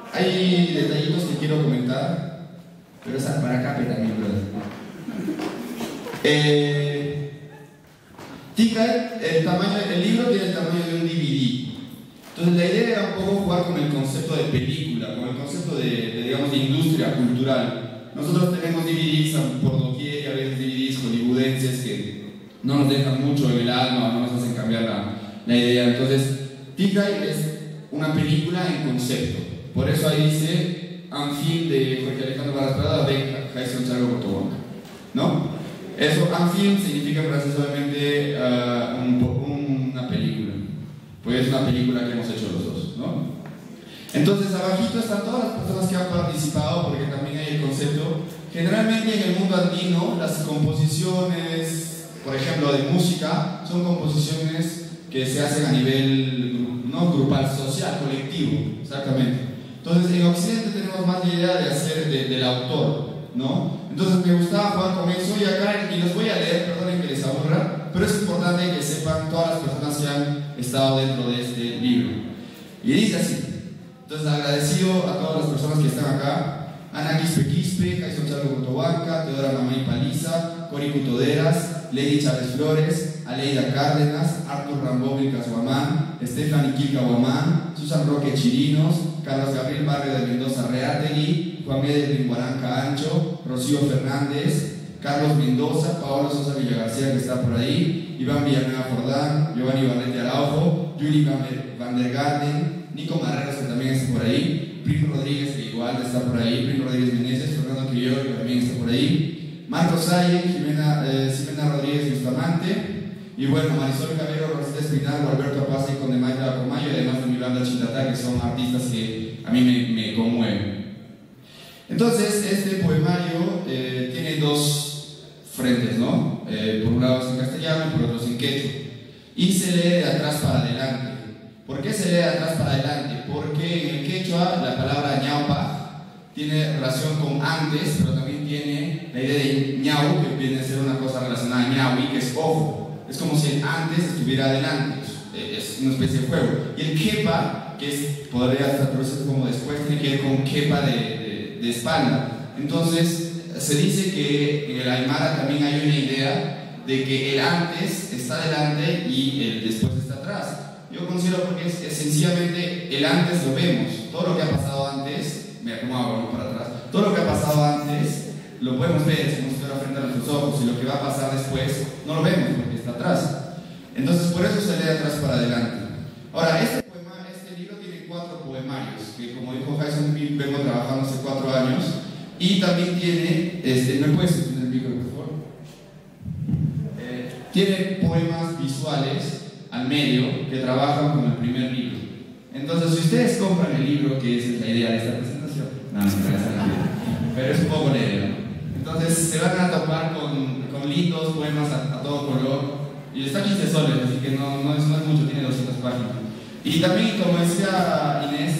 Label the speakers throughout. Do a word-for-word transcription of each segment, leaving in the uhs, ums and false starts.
Speaker 1: Hay detallitos que quiero comentar, pero es para acá también, brother. Eh, Tika, el, tamaño, el libro tiene el tamaño de un D V D. Entonces la idea era un poco jugar con el concepto de película, con el concepto de, de digamos, de industria cultural. Nosotros tenemos D V Ds por doquier y a veces D V Ds hollywoodenses que no nos dejan mucho en el alma, no nos hacen cambiar la, la idea. Entonces, Tika es una película en concepto. Por eso ahí dice un film de Jorge Alejandro Vargas Prada de Jason Charlo Cotobanca, ¿no? Eso, un film significa en francés obviamente uh, un, una película. Pues es una película que hemos hecho los dos, ¿no? Entonces, abajito están todas las personas que han participado, porque también hay el concepto. Generalmente en el mundo andino, las composiciones, por ejemplo, de música, son composiciones que se hacen a nivel, no grupal, social, colectivo, exactamente. Entonces, en Occidente tenemos más la idea de hacer de, del autor, ¿no? Entonces, me gustaba jugar con eso y acá, y los voy a leer, perdonen que les aburra, pero es importante que sepan todas las personas que han estado dentro de este libro. Y dice así. Entonces, agradecido a todas las personas que están acá: Ana Quispe Quispe, Jason Charlo Cotobanca, Teodora Mamay Paliza, Cori Cutoderas, Lady Chávez Flores, Aleida Cárdenas, Artur Rambó Vilcas Guamán, Stephanie Quilca Guamán, Susan Roque Chirinos, Carlos Gabriel Barrio de Mendoza Reategui, Juan Miguel Rimbuaranca Ancho, Rocío Fernández, Carlos Mendoza, Paolo Sosa Villagarcía, que está por ahí, Iván Villanueva Jordán, Giovanni Barrete Araujo, Yuli Van der Garden, Nico Marreros, que también está por ahí, Prim Rodríguez, que igual está por ahí, Prim Rodríguez Meneses, Fernando Criollo, que también está por ahí, Marcos Salle, Jimena, eh, Ximena Rodríguez Bustamante, y bueno, Marisol Cabero, Rosita Espinal, Alberto Paz y Condemaita Comayo, y además de mi banda Chitata, que son artistas que a mí me, me conmueven. Entonces, este poemario eh, tiene dos frentes, ¿no? Eh, por un lado es en castellano y por otro es en quechua. Y se lee de atrás para adelante. ¿Por qué se lee de atrás para adelante? Porque en el quechua la palabra ñaupa tiene relación con antes, pero también tiene la idea de ñau, que viene a ser una cosa relacionada a ñaui, que es ojo. Es como si el antes estuviera adelante. Es una especie de juego. Y el quepa, que es, podría estar traducido como después, tiene que ver con quepa de, de, de espalda. Entonces, se dice que en el Aymara también hay una idea de que el antes está adelante y el después está atrás. Yo considero porque es, es sencillamente el antes lo vemos. Todo lo que ha pasado antes, me acomodo para atrás, todo lo que ha pasado antes lo podemos ver si nos estuviera frente a nuestros ojos, y lo que va a pasar después no lo vemos porque está atrás. Entonces, por eso se lee de atrás para adelante. Ahora, este, poema, este libro tiene cuatro poemarios, que como dijo Jason, vengo trabajando hace cuatro años, y también tiene, este, ¿me puedes poner el micro, por favor? Eh, tiene poemas visuales al medio que trabajan con el primer libro. Entonces, si ustedes compran el libro, que es la idea de esta presentación, no, no, no, no, pero es un poco leve, ¿no? Entonces, se van a topar con, con lindos poemas a, a todo color. Y está quince soles, así que no, no, es, no es mucho, tiene doscientas páginas. Y también, como decía Inés,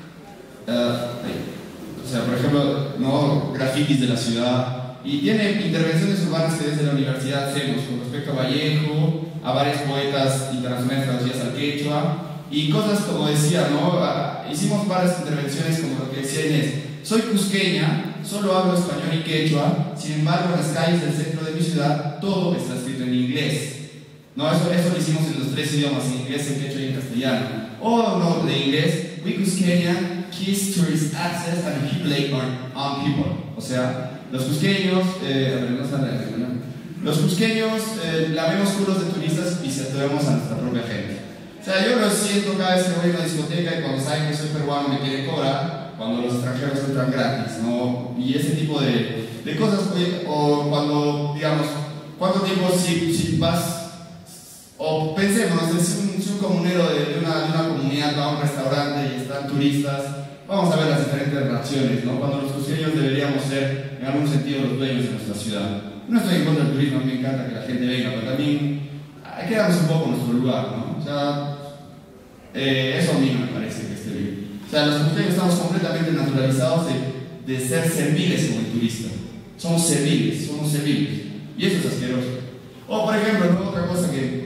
Speaker 1: uh, o sea, por ejemplo, ¿no? grafitis de la ciudad, y tiene intervenciones urbanas que desde la universidad hacemos con respecto a Vallejo, a varios poetas internacionales traducidas al quechua, y cosas como decía, ¿no? Uh, hicimos varias intervenciones como lo que decía Inés. Soy cusqueña, solo hablo español y quechua, sin embargo en las calles del centro de mi ciudad todo está escrito en inglés. No, eso, eso lo hicimos en los tres idiomas, en inglés, en quechua y en castellano. O no, de inglés, we Cusqueña kiss tourist access and humiliate our own people. O sea, los cusqueños, eh, a ver, no sale aquí, ¿no? Los cusqueños eh, lavemos culos de turistas y saturamos a nuestra propia gente. O sea, yo lo siento cada vez que voy a una discoteca y cuando saben que soy peruano me quieren cobrar, cuando los extranjeros entran gratis, ¿no? Y ese tipo de, de cosas, o cuando, digamos, ¿cuánto tiempo si, si vas? O pensemos, si un, si un comunero de, de, una, de una comunidad va a un restaurante y están turistas, vamos a ver las diferentes reacciones, ¿no? Cuando los cusqueños deberíamos ser, en algún sentido, los dueños de nuestra ciudad. No estoy en contra del turismo, a mí me encanta que la gente venga, pero también hay que darnos un poco nuestro lugar, ¿no? O sea, eh, eso a mí me parece que esté bien. O sea, los cusqueños estamos completamente naturalizados de, de ser serviles como el turista. Somos serviles, somos serviles. Y eso es asqueroso. O, por ejemplo, ¿no? Otra cosa que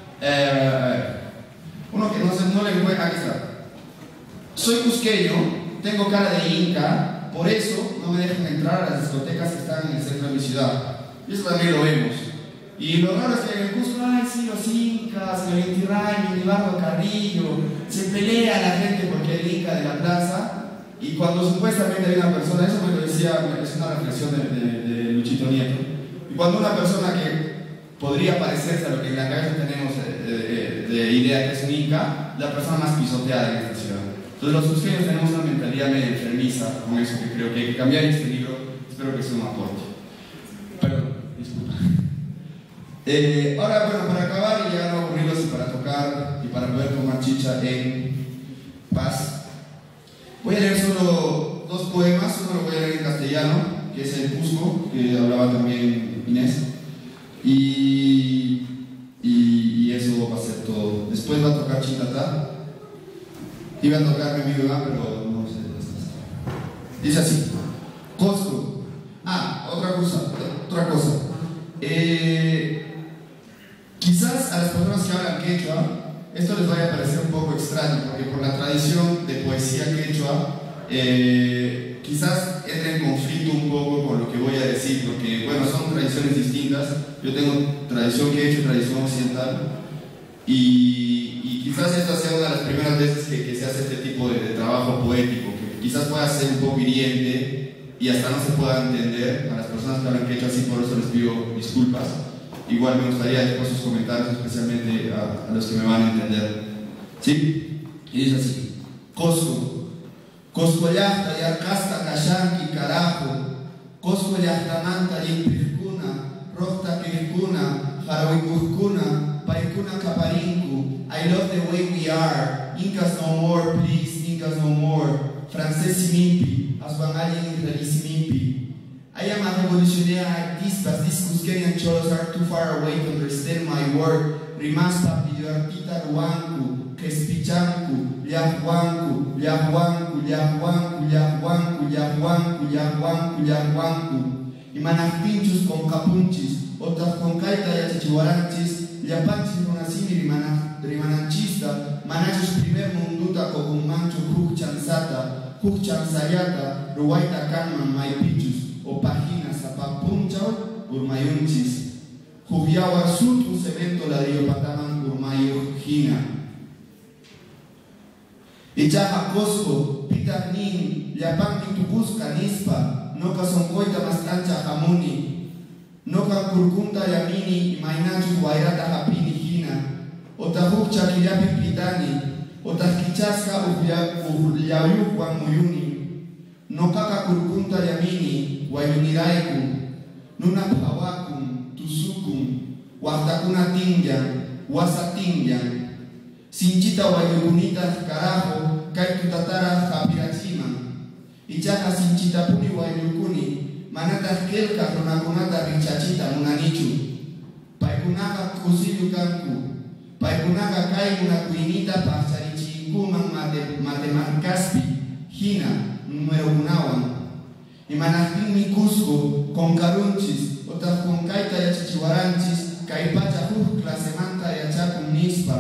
Speaker 1: Eh, uno que no, se, no le encuentra, aquí está. Soy cusqueño, tengo cara de inca, por eso no me dejan entrar a las discotecas que están en el centro de mi ciudad. Y eso también lo vemos. Y lo raro es que en el Cusco, ay, sí, los incas, el Inti Raymi, el Bardo Carrillo, se pelea la gente porque es el inca de la plaza. Y cuando supuestamente hay una persona, eso me lo decía, es una reflexión de, de, de Luchito Nieto, y cuando una persona que podría parecerse a lo que en la cabeza tenemos de, de, de idea que es un inca, la persona más pisoteada en esta ciudad. Entonces los cusqueños tenemos una mentalidad medio enfermiza con eso, que creo que hay que cambiar este libro, espero que sea un aporte. Perdón, disculpa. Eh, ahora, bueno, para acabar y ya no aburrirlos y para tocar y para poder tomar chicha en paz, voy a leer solo dos poemas. Uno lo voy a leer en castellano, que es El Cusco, que hablaba también Inés, y, y, y eso va a ser todo. Después va a tocar Chitatá, iba a tocar mi amigo Iván, pero no sé. Dice así: Cusco. Ah, otra cosa, otra cosa. Eh, quizás a las personas que hablan quechua esto les vaya a parecer un poco extraño, porque por la tradición de poesía quechua, eh, quizás entre en conflicto un poco con lo que voy a decir, porque, bueno, son tradiciones distintas. Yo tengo tradición quechua y tradición occidental, y, y quizás esta sea una de las primeras veces que, que se hace este tipo de, de trabajo poético, que quizás pueda ser un poco hiriente y hasta no se pueda entender a las personas que hablan quechua, así por eso les pido disculpas. Igual me gustaría después sus comentarios, especialmente a, a los que me van a entender. ¿Sí? Y dice así: Cusco. Cusco yahta yarkasta kashanki carajo. Cusco yahta manta yimpirkuna. Rohta kirkuna. Harawikuskuna. Paikuna kaparinku. I love the way we are. Incas no more, please. Incas no more. Francés simimpi. Asbangali israeli I am a revolutionary artist, but these Cusqueñan cholos are too far away to understand my work. Rimasta pilloartita ruanku, Kespichanku, Liahuanku, Liahuanku, Liahuanku, Liahuanku, Liahuanku, Liahuanku, Liahuanku. Y manajpinchus con capunchis, otras con caita y achichihuaranchis, Liapanchis runasimi rimananchista, manachos primer munduta con un mancho hukchansata, hukchansayata, ruwaita kanman maipichus. O páginas a papunchao urmayunchis. Jugiawa sutu cemento ladrillo pataman urmayo jina. Ichaja Cusco, Peter Nin, Yapanki Tucusca Nispa, Noca Soncoita Mastancha Jamuni, Noca Curcunta Yamini, Mainachu Guairata Japini Jina, Otajucha Kiyapi Pitani, Otakichaska Uyayu Juan Muyuni, Nocaca Curcunta Yamini, Guayuniraikum, Nuna Pawakum, Tusukum, Huastacuna Tinyan, Huasatinyan, Sinchita Guayubunita Carajo, Kaitu Tatara Japirachima, Ichaja Sinchita Puni Guayukuni, Manata Kelka Ronacunata Richachita Munanichu, Paikunaka Kusilukanku, Paikunaka Kaimuna Kuinita Pacharichikuman Matemarcaspi, Hina, número unawan. Y manajpin mi Cusco, con carunchis, otras con caita y achichihuaranchis, caipacha juzcla semanta y achacum nispa.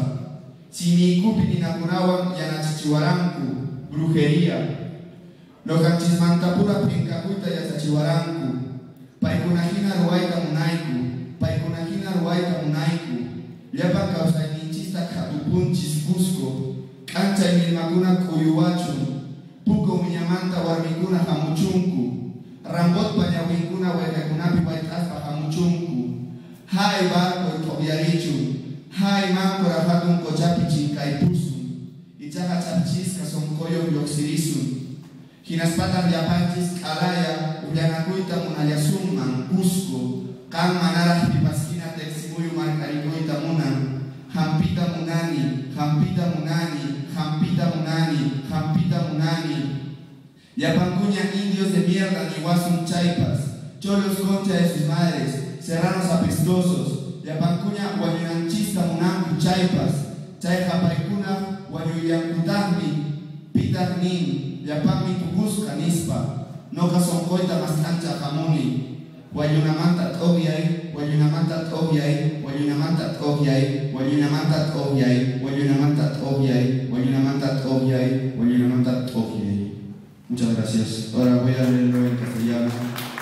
Speaker 1: Si mi cupi ni nacunawan y anachichihuarancu, brujería. Los canchismantapura pincacuita y achachihuarancu, paikunajina ruaita munaiku, paikunajina ruaita munaiku, llapan causainichista catupunchis Cusco, cancha y milmacuna cuyuachum, Puco Miñamanta Warmicuna Jamuchunku, Rambot Pañawincuna Huecacunapi Huaytaspa Jamuchunku, Hai Barco y Tobiarichu, Hai Mancora Hatun Cochapi Chincaipusu, Ichaja Chapchisca Soncoyo Yoxirisun, Ginaspatas Yapanchis Calaya, Ullanacuita Munayasumman, Cusco, Can Manaras Pipaskina Teximuyu Marcaricoita Munan, Jampita Munani, Jampita Munani, Jampita Munani, Jampita Munani. Yapancuña indios de mierda, ni guasun chaipas, cholos concha de sus madres, serranos apestosos. Yapancuña guayunanchista munanku chaipas, chaipa paikuna guayuyankutahmi, pitahnin, yapami tucusca nispa, noca soncoita más cancha jamuni. Guayunamanta tobiay, Guayunamanta tobiay, Guayunamanta tobiay, Guayunamanta tobiay, Guayunamanta tobiay, Guayunamanta tobiay, Guayunamanta tobiay. Muchas gracias. Ahora voy a leerlo en castellano.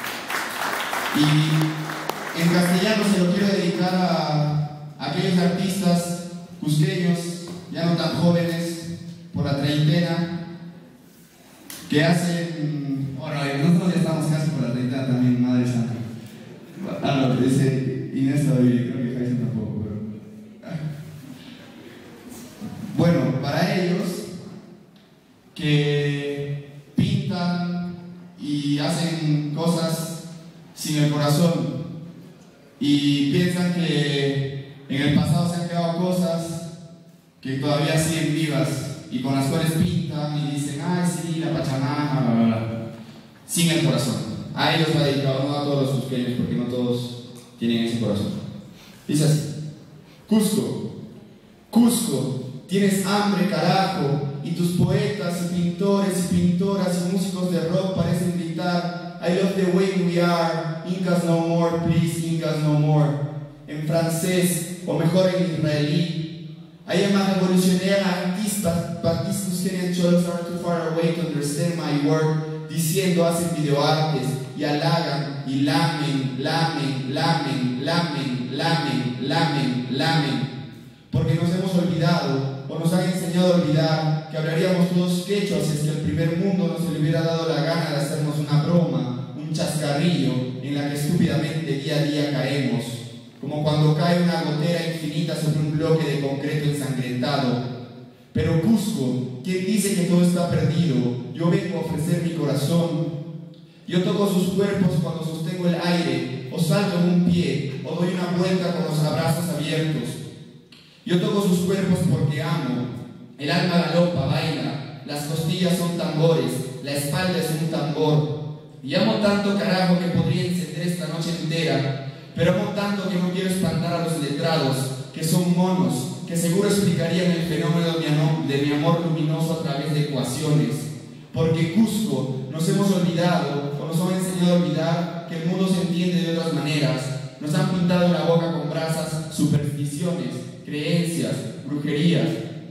Speaker 1: Y en castellano se lo quiero dedicar a aquellos artistas cusqueños, ya no tan jóvenes, por la treintena, que hacen... Bueno, nosotros ya estamos casi por la treintena también, Madre Santa. Ah, no, dice Inés todavía, creo que Jason tampoco, pero... Bueno, para ellos, que pintan y hacen cosas sin el corazón y piensan que en el pasado se han quedado cosas que todavía siguen vivas y con las cuales pintan y dicen, ay sí, la Pachamama, bla, bla, bla, sin el corazón. A ellos va dedicado, no a todos los cusqueños, porque no todos tienen ese corazón. Dice así: Cusco, Cusco, tienes hambre, carajo, y tus poetas y pintores y pintoras y músicos de rock parecen gritar I love the way we are, Incas no more, please, Incas no more, en francés, o mejor en israelí. I am a revolutionary artist, but, but these Cusqueñan cholos are too far away to understand my work, diciendo hacen videoartes y halagan y lamen, lamen, lamen, lamen, lamen, lamen, lamen, porque nos hemos olvidado o nos han enseñado a olvidar que hablaríamos todos quechua si es que el primer mundo no se le hubiera dado la gana de hacernos una broma, un chascarrillo en la que estúpidamente día a día caemos, como cuando cae una gotera infinita sobre un bloque de concreto ensangrentado. Pero Cusco, quien dice que todo está perdido, yo vengo a ofrecer mi corazón. Yo toco sus cuerpos cuando sostengo el aire, o salto en un pie, o doy una vuelta con los brazos abiertos. Yo toco sus cuerpos porque amo. El alma galopa, baila, las costillas son tambores, la espalda es un tambor. Y amo tanto, carajo, que podría encender esta noche entera, pero amo tanto que no quiero espantar a los letrados, que son monos, que seguro explicarían el fenómeno de mi amor luminoso a través de ecuaciones. Porque Cusco, nos hemos olvidado, o nos han enseñado a olvidar, que el mundo se entiende de otras maneras. Nos han pintado la boca con brasas, supersticiones, creencias, brujerías.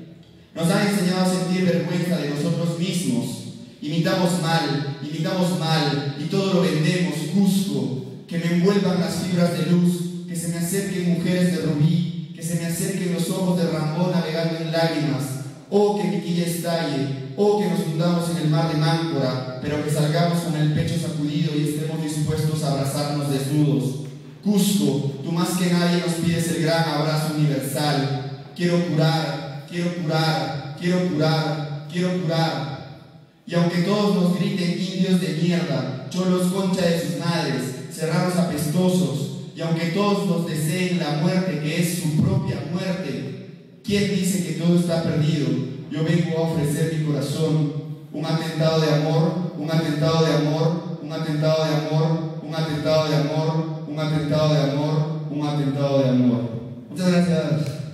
Speaker 1: Nos han enseñado a sentir vergüenza de nosotros mismos. Imitamos mal, imitamos mal, y todo lo vendemos. Cusco, que me envuelvan las fibras de luz, que se me acerquen mujeres de rubí, que se me acerquen los ojos de Rambó navegando en lágrimas. Oh, que mi quilla estalle, oh, que nos hundamos en el mar de Máncora, pero que salgamos con el pecho sacudido y estemos dispuestos a abrazarnos desnudos. Cusco, tú más que nadie nos pides el gran abrazo universal. Quiero curar, quiero curar, quiero curar, quiero curar. Y aunque todos nos griten indios de mierda, cholos concha de sus madres, serranos apestosos, y aunque todos nos deseen la muerte que es su propia muerte, ¿quién dice que todo está perdido? Yo vengo a ofrecer mi corazón, un atentado de amor, un atentado de amor, un atentado de amor, un atentado de amor, un atentado de amor, un atentado de amor. Muchas gracias.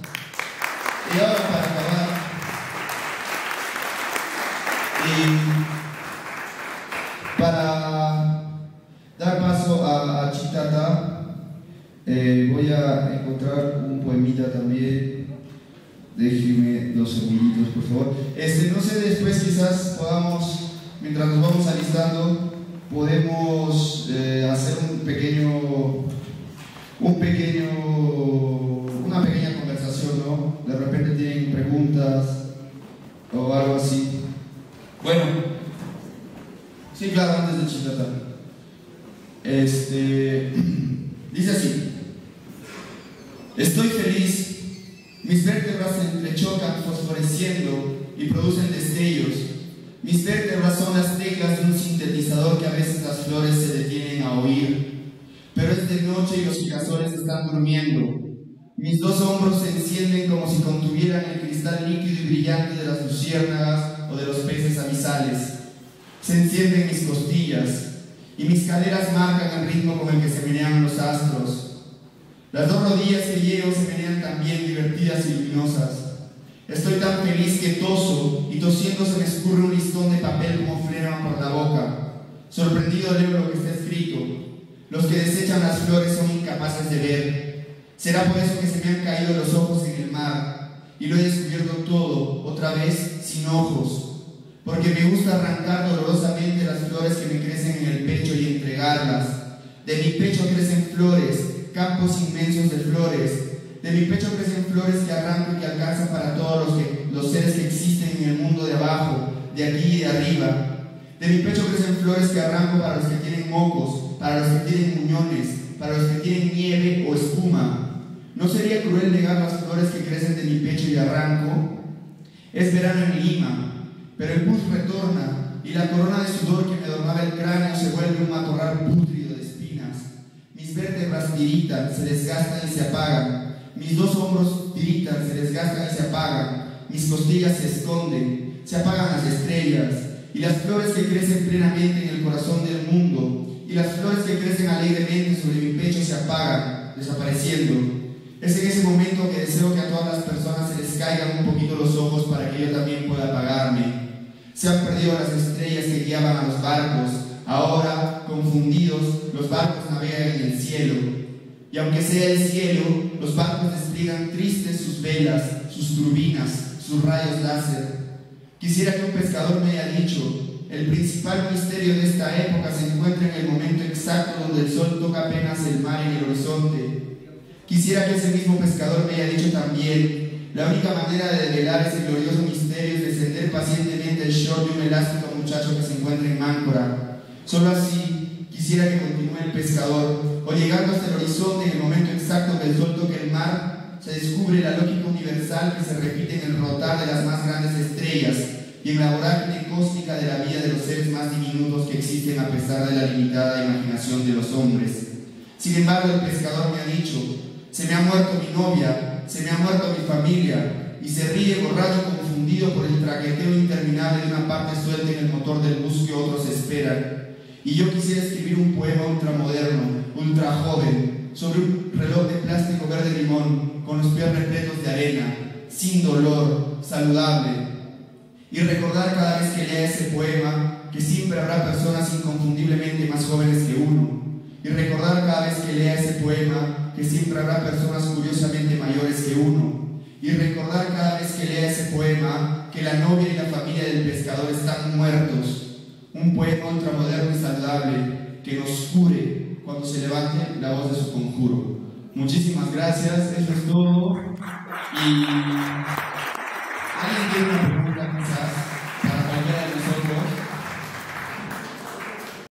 Speaker 1: Y ahora para acabar, y para dar paso a, a Chitata, eh, voy a encontrar un poemita también. Déjenme dos segunditos, por favor. Este, no sé, después quizás podamos, mientras nos vamos alistando, podemos eh, hacer un pequeño, un pequeño, una pequeña conversación, ¿no? De repente tienen preguntas o algo así. Bueno, sí, claro, antes de Chitata. Este, dice así: estoy feliz. Mis vértebras se entrechocan fosforeciendo y producen destellos. Mis vértebras son las teclas de un sintetizador que a veces las flores se detienen a oír. Pero es de noche y los girasoles están durmiendo. Mis dos hombros se encienden como si contuvieran el cristal líquido y brillante de las luciérnagas o de los peces abisales. Se encienden mis costillas y mis caderas marcan el ritmo con el que se menean los astros. Las dos rodillas que llevo se menean también divertidas y luminosas. Estoy tan feliz que toso y tosiendo se me escurre un listón de papel como flema por la boca. Sorprendido leo lo que está escrito. Los que desechan las flores son incapaces de ver. Será por eso que se me han caído los ojos en el mar y lo he descubierto todo, otra vez, sin ojos. Porque me gusta arrancar dolorosamente De mi pecho crecen flores, campos inmensos de flores. De mi pecho crecen flores que arranco y que alcanzan para todos los, que, los seres que existen en el mundo de abajo, de aquí y de arriba. De mi pecho crecen flores que arranco para los que tienen mocos, para los que tienen muñones, para los que tienen nieve o espuma. ¿No sería cruel negar las flores que crecen de mi pecho y arranco? Es verano en Lima, pero el bus retorna y la corona de sudor que me adornaba el cráneo se vuelve un matorral pútrido de espinas. Mis vértebras tiritan, se desgastan y se apagan. Mis dos hombros tiritan, se desgastan y se apagan. Mis costillas se esconden, se apagan las estrellas. Y las flores que crecen plenamente en el corazón del mundo, y las flores que crecen alegremente sobre mi pecho se apagan, desapareciendo. Es en ese momento que deseo que a todas las personas se les caigan un poquito los ojos para que yo también pueda apagarme. Se han perdido las estrellas que guiaban a los barcos. Ahora, confundidos, los barcos navegan en el cielo. Y aunque sea el cielo, los barcos despliegan tristes sus velas, sus turbinas, sus rayos láser. Quisiera que un pescador me haya dicho: el principal misterio de esta época se encuentra en el momento exacto donde el sol toca apenas el mar en el horizonte. Quisiera que ese mismo pescador me haya dicho también: la única manera de develar ese glorioso misterio es descender pacientemente el short de un elástico muchacho que se encuentra en Máncora. Solo así quisiera que continúe el pescador, o llegando hasta el horizonte en el momento exacto que el sol toque el mar, se descubre la lógica universal que se repite en el rotar de las más grandes estrellas y en la vorágine cósmica de la vida de los seres más diminutos que existen a pesar de la limitada imaginación de los hombres. Sin embargo, el pescador me ha dicho: se me ha muerto mi novia, se me ha muerto mi familia, y se ríe borracho confundido por el traqueteo interminable de una parte suelta en el motor del bus que otros esperan. Y yo quisiera escribir un poema ultramoderno, ultra joven, sobre un reloj de plástico verde limón, con los pies repletos de arena, sin dolor, saludable. Y recordar cada vez que lea ese poema que siempre habrá personas inconfundiblemente más jóvenes que uno. Y recordar cada vez que lea ese poema que siempre habrá personas curiosamente mayores que uno. Y recordar cada vez que lea ese poema que la novia y la familia del pescador están muertos. Un poema ultramoderno y saludable que nos cure cuando se levante la voz de su conjuro. Muchísimas gracias, eso es todo. Y alguien tiene una pregunta.